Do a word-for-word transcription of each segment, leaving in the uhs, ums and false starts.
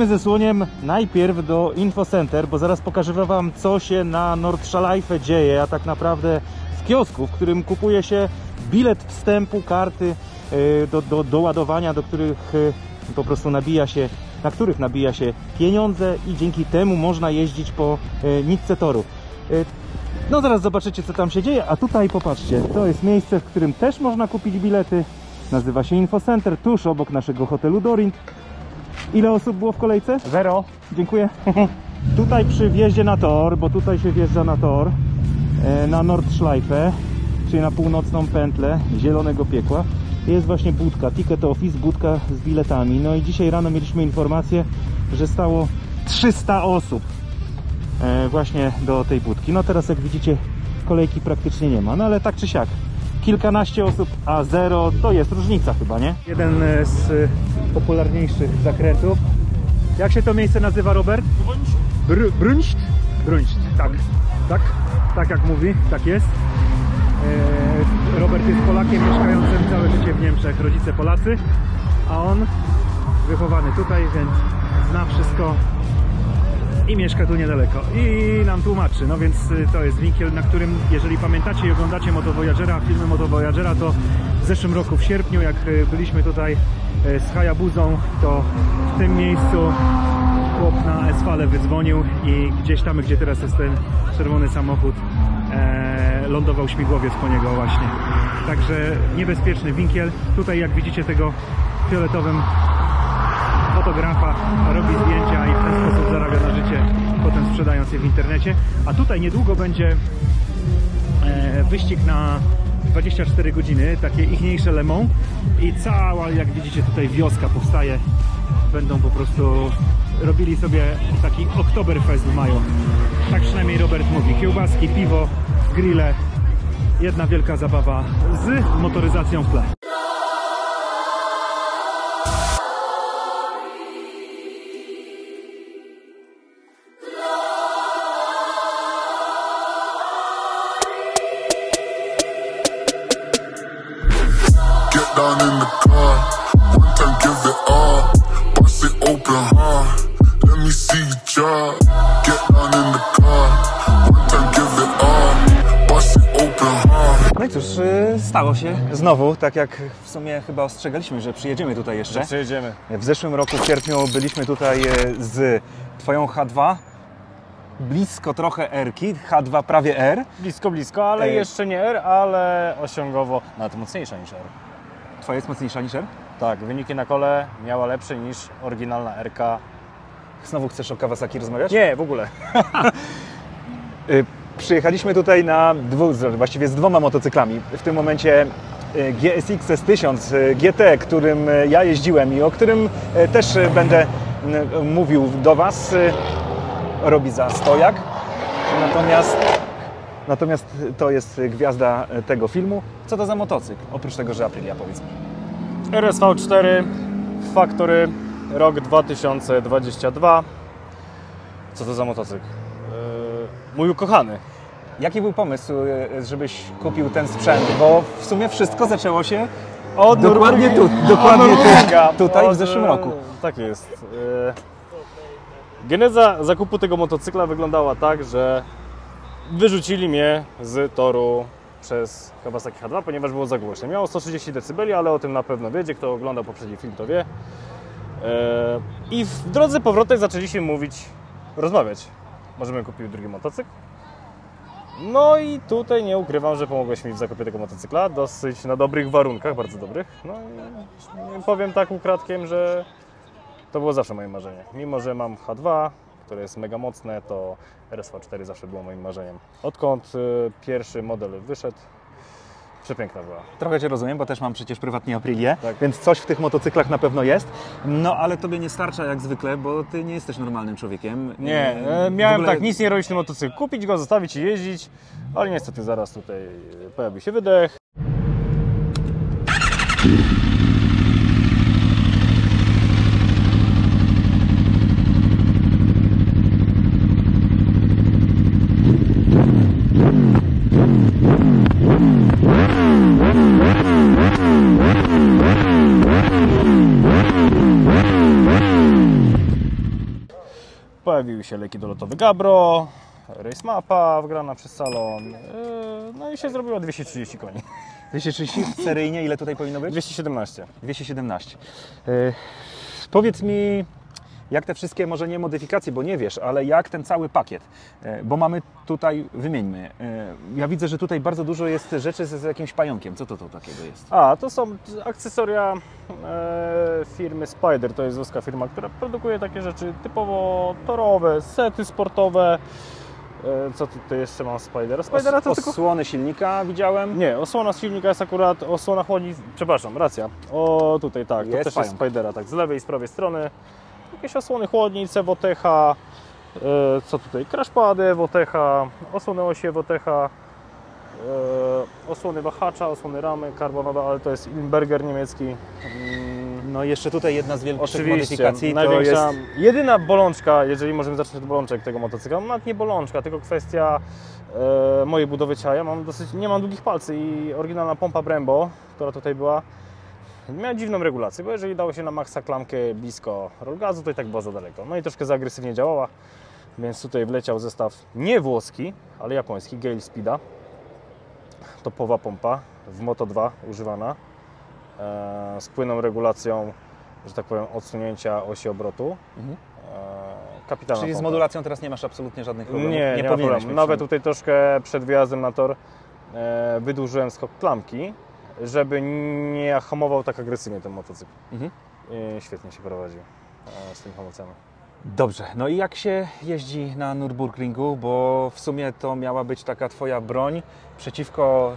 ze Słoniem najpierw do Infocenter, bo zaraz pokażę wam, co się na Nordschleife dzieje, a tak naprawdę w kiosku, w którym kupuje się bilet wstępu, karty do, do, do ładowania, do których po prostu nabija się, na których nabija się pieniądze i dzięki temu można jeździć po nitce toru. No zaraz zobaczycie, co tam się dzieje, a tutaj popatrzcie, to jest miejsce, w którym też można kupić bilety. Nazywa się Infocenter, tuż obok naszego hotelu Dorint. Ile osób było w kolejce? Zero. Dziękuję. Tutaj przy wjeździe na tor, bo tutaj się wjeżdża na tor, na Nordschleife, czyli na północną pętlę Zielonego Piekła, jest właśnie budka, Ticket Office, budka z biletami. No i dzisiaj rano mieliśmy informację, że stało trzysta osób właśnie do tej budki. No teraz, jak widzicie, kolejki praktycznie nie ma, no ale tak czy siak, kilkanaście osób, a zero to jest różnica chyba, nie? Jeden z popularniejszych zakrętów. Jak się to miejsce nazywa, Robert? Br Brunst? Brunst, tak. Tak? Tak jak mówi, tak jest. Eee, Robert jest Polakiem mieszkającym całe życie w Niemczech, rodzice Polacy, a on wychowany tutaj, więc zna wszystko i mieszka tu niedaleko i nam tłumaczy. No więc to jest winkiel, na którym, jeżeli pamiętacie i oglądacie Moto Voyagera, filmy Moto Voyagera, to w zeszłym roku w sierpniu, jak byliśmy tutaj z Hayabuzą, to w tym miejscu chłop na Esfale wydzwonił i gdzieś tam, gdzie teraz jest ten czerwony samochód, e, lądował śmigłowiec po niego właśnie. Także niebezpieczny winkiel. Tutaj, jak widzicie, tego fioletowym fotografa robi zdjęcia i w ten sposób zarabia na życie, potem sprzedając je w internecie. A tutaj niedługo będzie e, wyścig na dwadzieścia cztery godziny, takie ichniejsze Le Mans i cała, jak widzicie, tutaj wioska powstaje. Będą po prostu robili sobie taki Oktoberfest w maju. Tak przynajmniej Robert mówi. Kiełbaski, piwo, grille, jedna wielka zabawa z motoryzacją w tle. Down in the car, one time give it all, bust it open hard, let me see you try. Get down in the car, one time give it all, bust it open hard. No i cóż, stało się znowu, tak jak w sumie chyba ostrzegaliśmy, że przyjedziemy tutaj jeszcze. Przyjedziemy. W zeszłym roku w sierpniu byliśmy tutaj z twoją H dwa, blisko trochę R-ki, H dwa prawie R. Blisko, blisko, ale Ej. jeszcze nie R, ale osiągowo nawet mocniejsza niż R. Twoja jest mocniejsza niż R? Tak, wyniki na kole miała lepsze niż oryginalna R-ka. Znowu chcesz o Kawasaki rozmawiać? Nie, w ogóle. Y, Przyjechaliśmy tutaj na dwu, właściwie z dwoma motocyklami. W tym momencie y, G S X S tysiąc y, G T, którym y, ja jeździłem i o którym y, też y, będę y, mówił do Was, y, robi za stojak. Natomiast, natomiast to jest gwiazda tego filmu. Co to za motocykl? Oprócz tego, że Aprilia, powiedz mi. R S V cztery Factory, rok dwa tysiące dwudziesty drugi. Co to za motocykl? Yy, mój ukochany. Jaki był pomysł, y, żebyś kupił ten sprzęt? Bo w sumie wszystko zaczęło się Od dokładnie tu, Nürburgringa. dokładnie Od Nürburgringa. tu, tutaj w Od, zeszłym roku. Tak jest. Yy, geneza zakupu tego motocykla wyglądała tak, że wyrzucili mnie z toru przez Kawasaki H dwa, ponieważ było za głośne. Miało sto trzydzieści decybeli, ale o tym na pewno wiecie, kto oglądał poprzedni film, to wie. Yy, I w drodze powrotnej zaczęliśmy mówić, rozmawiać. Możemy kupić drugi motocykl. No i tutaj nie ukrywam, że pomogłeś mi w zakupie tego motocykla, dosyć na dobrych warunkach, bardzo dobrych. No i powiem tak ukradkiem, że to było zawsze moje marzenie. Mimo że mam H dwa, które jest mega mocne, to R S V cztery zawsze było moim marzeniem. Odkąd y, pierwszy model wyszedł, przepiękna była. Trochę Cię rozumiem, bo też mam przecież prywatnie Aprilię, Tak. więc coś w tych motocyklach na pewno jest. No ale Tobie nie starcza jak zwykle, bo Ty nie jesteś normalnym człowiekiem. Nie, E, e, miałem w ogóle... tak nic nie robić ten motocykl, kupić go, zostawić i jeździć, ale niestety zaraz tutaj pojawi się wydech. pojawiły się leki dolotowe Gabro, Race Mapa wgrana przez salon, yy, no i się zrobiło dwieście trzydzieści koni. dwieście trzydzieści seryjnie, ile tutaj powinno być? dwieście siedemnaście. dwieście siedemnaście. Yy, powiedz mi, jak te wszystkie, może nie modyfikacje, bo nie wiesz, ale jak ten cały pakiet, yy, bo mamy tutaj, wymieńmy, yy, ja widzę, że tutaj bardzo dużo jest rzeczy z, z jakimś pająkiem. Co to, to takiego jest? A, to są akcesoria e, firmy Spider, to jest włoska firma, która produkuje takie rzeczy typowo torowe, sety sportowe. E, co tutaj jeszcze mam Spidera? Spidera to Os, tylko... Osłony silnika widziałem. Nie, osłona z silnika jest akurat, osłona chłodnic, przepraszam, racja. O, tutaj tak, to Jest też pająk. jest Spidera, tak, z lewej i z prawej strony. Jakieś osłony chłodnic, Evotecha, e, co tutaj, crashpady, Evotecha, osłony osi Evotecha, e, osłony wahacza, osłony ramy karbonowe, ale to jest Ilmberger niemiecki. Mm, No i jeszcze tutaj jedna z wielkich Oczywiście, modyfikacji, to największa, jest... jedyna bolączka, jeżeli możemy zacząć od bolączek tego motocykla, no nawet nie bolączka, tylko kwestia e, mojej budowy ciała. Ja mam dosyć, nie mam długich palców i oryginalna pompa Brembo, która tutaj była, miała dziwną regulację, bo jeżeli dało się na maksa klamkę blisko rol gazu, to i tak było za daleko. No i troszkę za agresywnie działała, więc tutaj wleciał zestaw nie włoski, ale japoński, Gale Speeda. Topowa pompa w Moto dwa używana, e, z płynną regulacją, że tak powiem, odsunięcia osi obrotu. Mhm. E, kapitalna Czyli z pompa. modulacją teraz nie masz absolutnie żadnych problemów? Nie, nie, ma powinieneś problemu. mieć Nawet żadnych. tutaj troszkę przed wyjazdem na tor e, wydłużyłem skok klamki, żeby nie hamował tak agresywnie ten motocykl. Mhm. I świetnie się prowadził e, z tym hamulcem. Dobrze, no i jak się jeździ na Nürburgringu, bo w sumie to miała być taka Twoja broń przeciwko...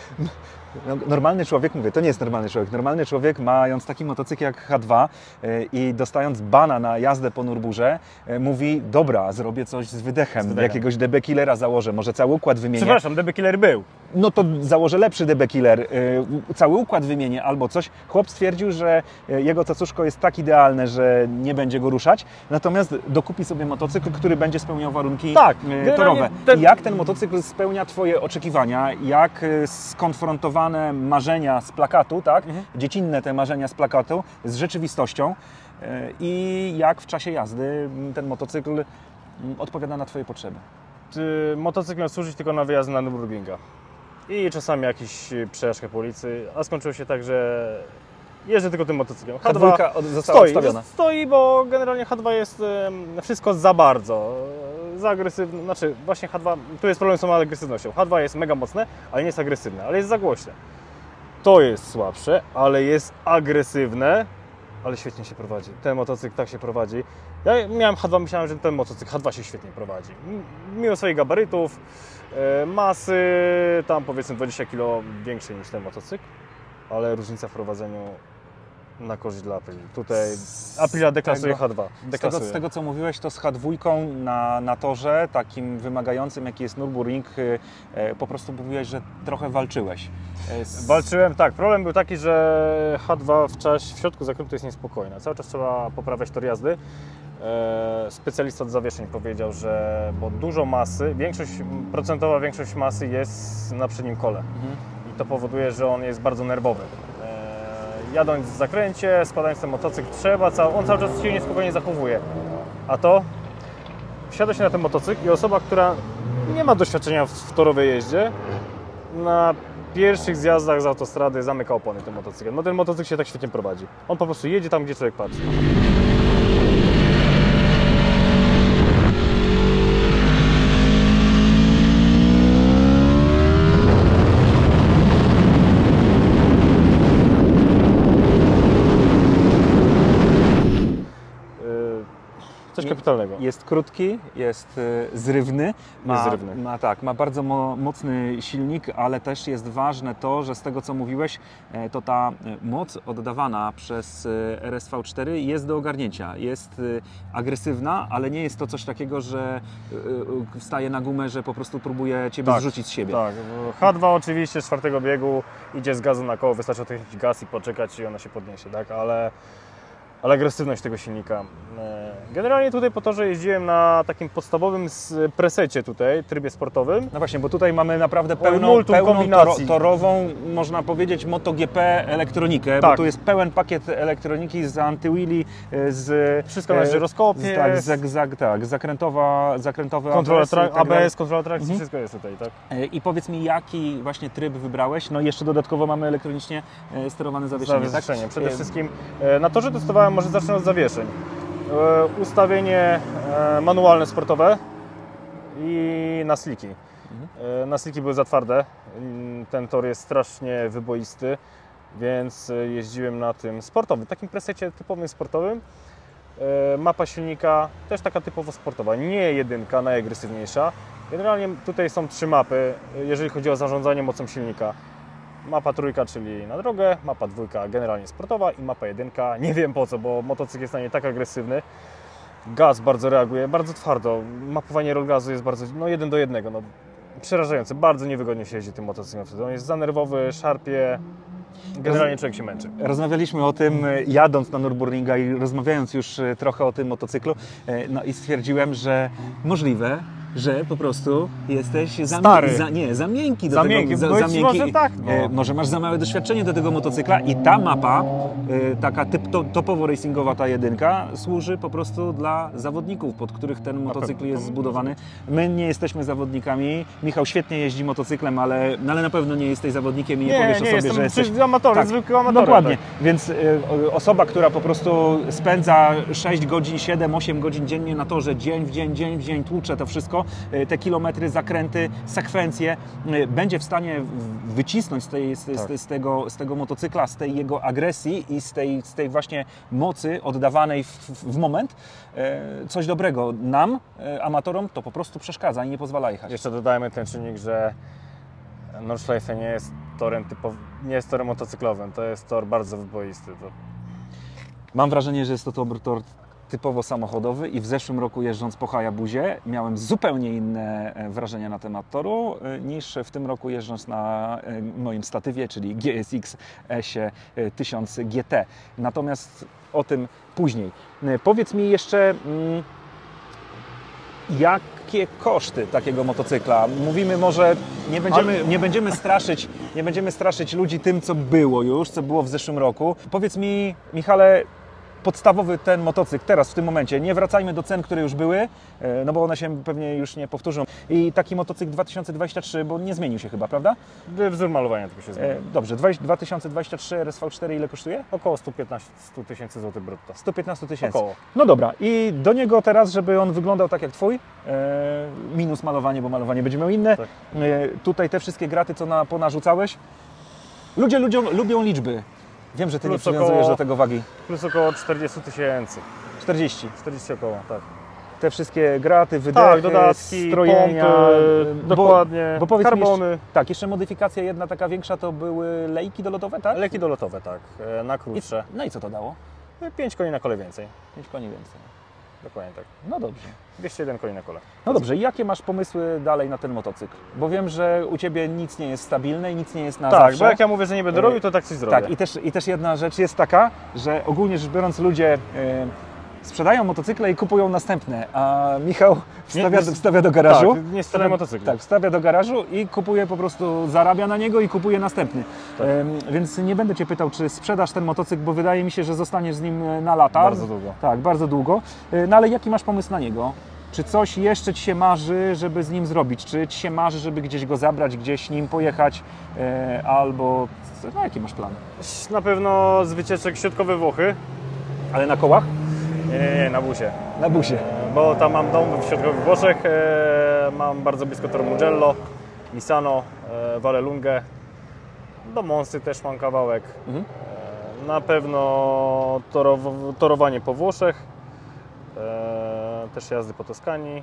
No, normalny człowiek, mówię, to nie jest normalny człowiek. Normalny człowiek, mając taki motocykl jak H dwa y, i dostając bana na jazdę po Nürburze, y, mówi, dobra, zrobię coś z wydechem, Z wydechem. jakiegoś D B Killera założę, może cały układ wymienię. Przepraszam, D B Killer był. No to założę lepszy D B Killer, y, cały układ wymienię albo coś. Chłop stwierdził, że y, jego cacuszko jest tak idealne, że nie będzie go ruszać, natomiast dokupi sobie motocykl, który będzie spełniał warunki Tak, y, generalnie torowe. ten- I jak ten motocykl spełnia Twoje oczekiwania, jak y, skonfrontowane marzenia z plakatu, tak? Mhm. Dziecinne te marzenia z plakatu z rzeczywistością y, i jak w czasie jazdy ten motocykl y, odpowiada na Twoje potrzeby. Czy motocykl miał służyć tylko na wyjazd na Nürburgringa i czasami jakiś przejażdżkę po ulicy, a skończyło się tak, że jeżdżę tylko tym motocyklem. H dwa od- została stoi, odstawiona. stoi, bo generalnie H dwa jest em, wszystko za bardzo, e, za agresywne, znaczy właśnie H dwa, tu jest problem z tą agresywnością. H dwa jest mega mocne, ale nie jest agresywne, ale jest za głośne. To jest słabsze, ale jest agresywne, ale świetnie się prowadzi. Ten motocykl tak się prowadzi. Ja miałem H dwa, myślałem, że ten motocykl H dwa się świetnie prowadzi. M- Mimo swoich gabarytów, e, masy, tam powiedzmy dwadzieścia kilo większy niż ten motocykl, ale różnica w prowadzeniu na korzyść dla Aprili. Tutaj Aprilia deklasuje tego- H dwa. Z tego, Deklasuje. z tego co mówiłeś, to z H dwa na, na torze, takim wymagającym jaki jest Nürburgring, y, e, po prostu mówiłeś, że trochę walczyłeś. E, z- Walczyłem, tak. Problem był taki, że H dwa w, czas, w środku zakrętu jest niespokojna. Cały czas trzeba poprawiać tor jazdy. E, specjalista od zawieszeń powiedział, że bo dużo masy, większość, procentowa większość masy jest na przednim kole. Mhm. I to powoduje, że on jest bardzo nerwowy. E, jadąc w zakręcie, składając ten motocykl, trzeba, cał, on cały czas się niespokojnie zachowuje. A to wsiada się na ten motocykl i osoba, która nie ma doświadczenia w, w torowej jeździe, na pierwszych zjazdach z autostrady zamyka opony tym motocyklem. No ten motocykl się tak świetnie prowadzi. On po prostu jedzie tam, gdzie człowiek patrzy. Yy, Coś Nie- kapitalnego. Jest krótki, jest y, zrywny, ma, Jest zrywny. ma, tak, ma bardzo mo, mocny silnik, ale też jest ważne to, że z tego co mówiłeś, e, to ta e, moc oddawana przez e, R S V cztery jest do ogarnięcia. Jest y, agresywna, ale nie jest to coś takiego, że y, y, wstaje na gumę, że po prostu próbuje Ciebie Tak, zrzucić z siebie. Tak, H dwa oczywiście z czwartego biegu idzie z gazu na koło, wystarczy odkręcić gaz i poczekać i ona się podniesie, tak, ale ale agresywność tego silnika. E, Generalnie tutaj po torze jeździłem na takim podstawowym s- presecie tutaj, trybie sportowym. No właśnie, bo tutaj mamy naprawdę pełną, multum pełną toro, kombinacji. torową, można powiedzieć, MotoGP elektronikę, Tak. bo tu jest pełen pakiet elektroniki z antywheelie, z... Wszystko na żyroskopie z- Tak, jest. z, z, tak, zakrętowa, zakrętowy Kontrola A B S, i tra- tak dalej. A B S, kontrola trakcji, Mhm. wszystko jest tutaj, tak? E, I powiedz mi, jaki właśnie tryb wybrałeś? No i jeszcze dodatkowo mamy elektronicznie e, sterowane zawieszenie, tak? Zawieszenie. Przede E, wszystkim e, na torze testowałem, może zacznę od zawieszeń. E, Ustawienie e, manualne sportowe i na sliki. E, Na sliki były za twarde. Mm, Ten tor jest strasznie wyboisty, więc e, jeździłem na tym sportowym, takim presecie typowym sportowym. E, Mapa silnika też taka typowo sportowa, nie jedynka, najagresywniejsza. Generalnie tutaj są trzy mapy, e, jeżeli chodzi o zarządzanie mocą silnika. Mapa trójka, czyli na drogę, mapa dwójka generalnie sportowa i mapa jedynka, nie wiem po co, bo motocykl jest na nie tak agresywny. Gaz bardzo reaguje, bardzo twardo, mapowanie roll gazu jest bardzo, no jeden do jednego, no przerażające, bardzo niewygodnie się jeździ tym motocyklem wtedy. On jest za nerwowy, szarpie, generalnie człowiek się męczy. Rozmawialiśmy o tym e, jadąc na Nürburgringa i rozmawiając już e, trochę o tym motocyklu, e, no i stwierdziłem, że możliwe, że po prostu jesteś za, Stary. za, nie, za miękki do Za tego. miękki, być może tak, no. E, może masz za małe doświadczenie do tego motocykla i ta mapa, e, taka typ, to, topowo racingowa ta jedynka, służy po prostu dla zawodników, pod których ten motocykl pewno. jest zbudowany. My nie jesteśmy zawodnikami. Michał świetnie jeździ motocyklem, ale, no, ale na pewno nie jesteś zawodnikiem i nie, Nie, powiesz nie, o sobie, jestem że jesteś... przecież amatorem, zwykłym amatorem. Dokładnie, Tak. więc y, o- osoba, która po prostu spędza sześć godzin, siedem, osiem godzin dziennie na torze, dzień w dzień, dzień w dzień, tłucze to wszystko, y, te kilometry, zakręty, sekwencje, y, będzie w stanie w- wycisnąć z, tej, z, z, Tak. z, tego, z tego motocykla, z tej jego agresji i z tej, z tej właśnie mocy oddawanej w, w, w moment y, coś dobrego. Nam, y, amatorom, to po prostu przeszkadza i nie pozwala jechać. Jeszcze dodajmy ten czynnik, że Nordschleife nie jest torem typow... nie jest torem motocyklowym, to jest tor bardzo wyboisty. To... Mam wrażenie, że jest to tor, tor typowo samochodowy i w zeszłym roku jeżdżąc po Hayabusie miałem zupełnie inne e, wrażenia na temat toru e, niż w tym roku jeżdżąc na e, moim statywie, czyli G S X S tysiąc G T. Natomiast o tym później. E, Powiedz mi jeszcze, mm, jakie koszty takiego motocykla? Mówimy może, nie będziemy, nie będziemy straszyć, nie będziemy straszyć ludzi tym, co było już, co było w zeszłym roku. Powiedz mi, Michale, podstawowy ten motocykl teraz w tym momencie, nie wracajmy do cen, które już były, e, no bo one się pewnie już nie powtórzą. I taki motocykl dwa tysiące dwudziesty trzeci, bo nie zmienił się chyba, prawda? Wzór malowania tylko się zmienił. E, dobrze, dwa tysiące dwudziesty trzeci R S V cztery ile kosztuje? Około sto piętnaście tysięcy złotych brutto. sto piętnaście tysięcy. Około. No dobra, i do niego teraz, żeby on wyglądał tak jak Twój, e, minus malowanie, bo malowanie będzie miał inne. Tak. E, tutaj te wszystkie graty, co na, ponarzucałeś. Ludzie ludziom, lubią liczby. Wiem, że Ty nie Plus przywiązujesz około- do tego wagi. Plus około czterdzieści tysięcy. czterdzieści. czterdzieści około, tak. Te wszystkie graty, wydechy, Tak, dodatki, strojenia, pompy, bo- dokładnie, bo powiedz mi karbony. Jeszcze, tak, jeszcze modyfikacja jedna taka większa to były lejki dolotowe, tak? Leki dolotowe, tak, e, na I, krótsze. no i co to dało? pięć koni na kole więcej. pięć koni więcej. Dokładnie tak. No dobrze. dwieście jeden koni na kole. No dobrze, i jakie masz pomysły dalej na ten motocykl? Bo wiem, że u Ciebie nic nie jest stabilne i nic nie jest na Tak, zawsze. bo jak ja mówię, że nie będę E, robił, to tak coś zrobię. Tak, i też, i też jedna rzecz jest taka, że ogólnie rzecz biorąc ludzie e, sprzedają motocykle i kupują następne, a Michał wstawia, nie- do, wstawia do garażu. Tak, nie sprzedaj motocykla. Tak, wstawia do garażu i kupuje po prostu, zarabia na niego i kupuje następny. Tak. Em, więc nie będę Cię pytał, czy sprzedasz ten motocykl, bo wydaje mi się, że zostaniesz z nim e, na lata. Bardzo długo. Tak, bardzo długo. E, No ale jaki masz pomysł na niego? Czy coś jeszcze Ci się marzy, żeby z nim zrobić? Czy Ci się marzy, żeby gdzieś go zabrać, gdzieś nim pojechać? E, albo, no jaki masz plan? Na pewno z wycieczek środkowe Włochy. Ale na kołach? Nie, nie, nie, na busie. Na busie. E, Bo tam mam dom w środkowych Włoszech, e, mam bardzo blisko Tor Mugello, Misano, e, Vallelunghe. Do Monsy też mam kawałek. Mhm. E, Na pewno torow, torowanie po Włoszech, e, też jazdy po Toskanii.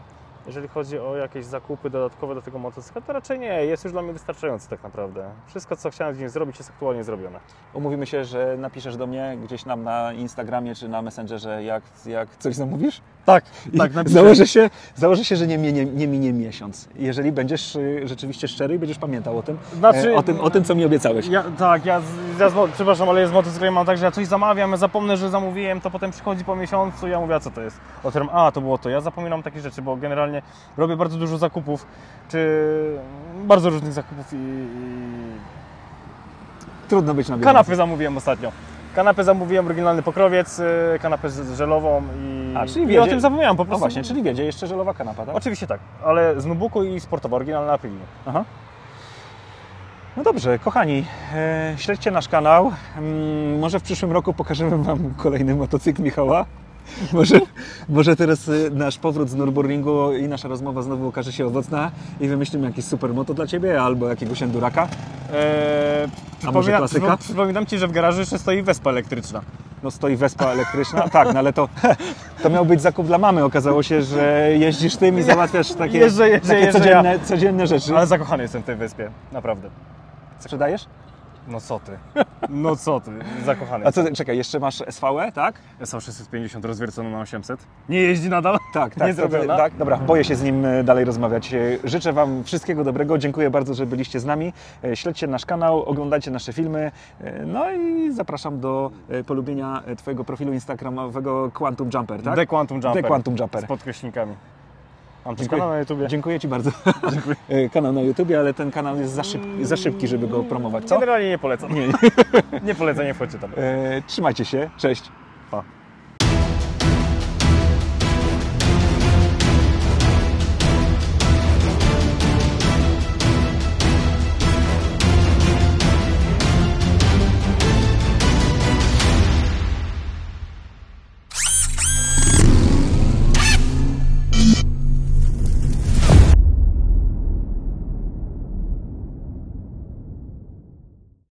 Jeżeli chodzi o jakieś zakupy dodatkowe do tego motocykla, to raczej nie, jest już dla mnie wystarczający tak naprawdę. Wszystko, co chciałem z nim zrobić, jest aktualnie zrobione. Umówimy się, że napiszesz do mnie gdzieś nam na Instagramie czy na Messengerze, jak, jak coś zamówisz? Tak, I tak, napiszę. założę się, założę się, że nie minie, nie minie miesiąc. Jeżeli będziesz y, rzeczywiście szczery i będziesz pamiętał o tym, Znaczy- e, o tym, o tym co mi obiecałeś. Ja, tak, ja, z- ja z, mo- przepraszam, ale ja z motocyklem mam tak, że ja coś zamawiam, ja zapomnę, że zamówiłem, to potem przychodzi po miesiącu, ja mówię, a co to jest? O którym, a, to było to. Ja zapominam takie rzeczy, bo generalnie robię bardzo dużo zakupów, czy bardzo różnych zakupów i, i Trudno być na bieżąco. kanapy zamówiłem ostatnio. Kanapę zamówiłem, oryginalny pokrowiec, y, kanapę z, z żelową i, A, czyli i wiedzie- o tym zapomniałem po No prostu. właśnie, czyli wiedzie jeszcze żelowa kanapa, tak? Oczywiście tak, ale z Nubuku i sportowa, oryginalna Aprilia. Aha. No dobrze, kochani, e, śledźcie nasz kanał. Mm, może w przyszłym roku pokażemy Wam kolejny motocykl Michała. Może, może teraz e, nasz powrót z Nürburgringu i nasza rozmowa znowu okaże się owocna i wymyślimy jakiś super moto dla Ciebie albo jakiegoś enduraka. Eee, A może przypomina- klasyka? przypo- Przypominam Ci, że w garażu jeszcze stoi Vespa elektryczna. No stoi Vespa elektryczna, tak, no ale to, to miał być zakup dla mamy. Okazało się, że jeździsz tym i załatwiasz takie, Jeżdżę, jeżdżę, takie jeżdżę, codzienne, codzienne rzeczy. Ale zakochany jestem w tej wyspie, naprawdę. Sprzedajesz? No co ty? No co ty? Zakochany. A co, czekaj, jeszcze masz S V E, tak? S V sześćset pięćdziesiąt rozwierconą na osiemset. Nie jeździ nadal? Tak, tak, Nie to- zrobiona? tak. Dobra, boję się z nim e, dalej rozmawiać. E, Życzę Wam wszystkiego dobrego. Dziękuję bardzo, że byliście z nami. E, Śledźcie nasz kanał, oglądajcie nasze filmy. E, No i zapraszam do e, polubienia e, Twojego profilu instagramowego Quantum Jumper, tak? The Quantum Jumper. The Quantum Jumper. Z podkreśnikami. Mam też Dziękuję. kanał na YouTubie. Dziękuję Ci bardzo. E, Kanał na YouTubie, ale ten kanał jest za, szyb, za szybki, żeby go promować, co? Generalnie nie polecam. Nie, nie. Nie polecam, nie wchodźcie tam. E, Trzymajcie się. Cześć. Pa.